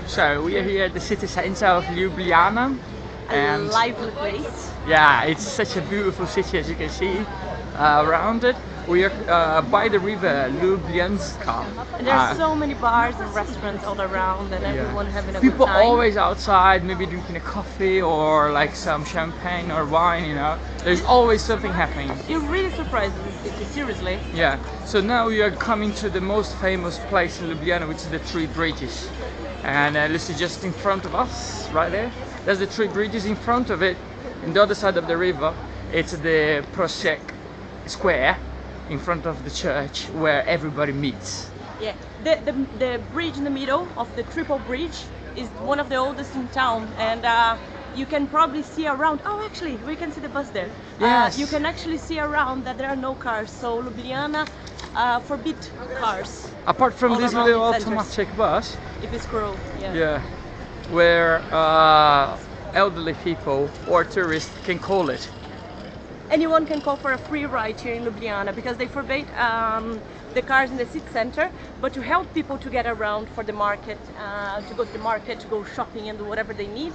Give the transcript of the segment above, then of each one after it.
So we are here at the city center of Ljubljana, A and lively place. yeah, it's such a beautiful city as you can see around it. We are by the river Ljubljanska. And there's so many bars and restaurants all around, and everyone having a People good time. always outside, maybe drinking a coffee or like some champagne or wine, you know. There's always something happening. You're really surprised in this city, seriously. Yeah, so now we are coming to the most famous place in Ljubljana, which is the Three Bridges. And this is just in front of us, right there. There's the Three Bridges. In front of it, in the other side of the river, it's the Prosek Square, in front of the church, where everybody meets. Yeah, the bridge in the middle of the triple bridge is one of the oldest in town, and you can probably see around. Oh, actually, we can see the bus there. Yes. You can actually see around that there are no cars, so Ljubljana forbid cars. Apart from All this around little its centers. automatic bus, If it's cruel, yeah. yeah, where elderly people or tourists can call it. Anyone can call for a free ride here in Ljubljana because they forbade the cars in the city center, but to help people to get around for the market, to go to the market, to go shopping and do whatever they need,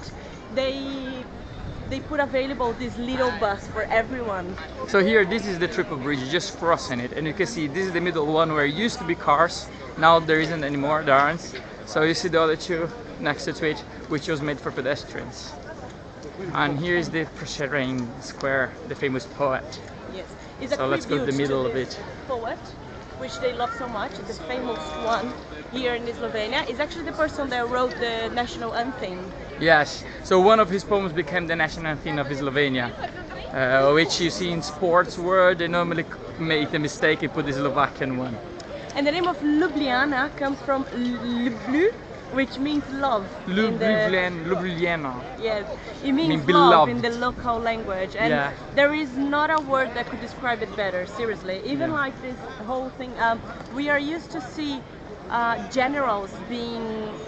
they put available this little bus for everyone. So here, this is the triple bridge, you're just crossing it, and you can see this is the middle one where it used to be cars. Now there isn't anymore, there aren't. So you see the other two next to it, which was made for pedestrians. And here is the Prešeren Square, the famous poet. Yes, it's a So let's go to the tribute middle of this it. poet, which they love so much. The famous one here in Slovenia is actually the person that wrote the national anthem. Yes, so one of his poems became the national anthem of Slovenia, which you see in sports where they normally make the mistake and put the Slovakian one. And the name of Ljubljana comes from Ljublu, which means love. in the- Ljubljana. Yes, it means love beloved. in the local language, and Yeah. there is not a word that could describe it better. Seriously, even Yeah. like this whole thing, we are used to see generals being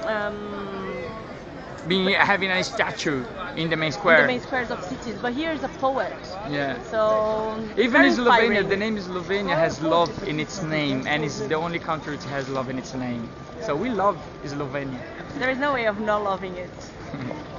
Having a statue in the main in square. the main squares of cities, but here is a poet. Yeah. So Even very in Slovenia, inspiring. the name Slovenia has love in its name, and it's the only country that has love in its name. So we love Slovenia. There is no way of not loving it.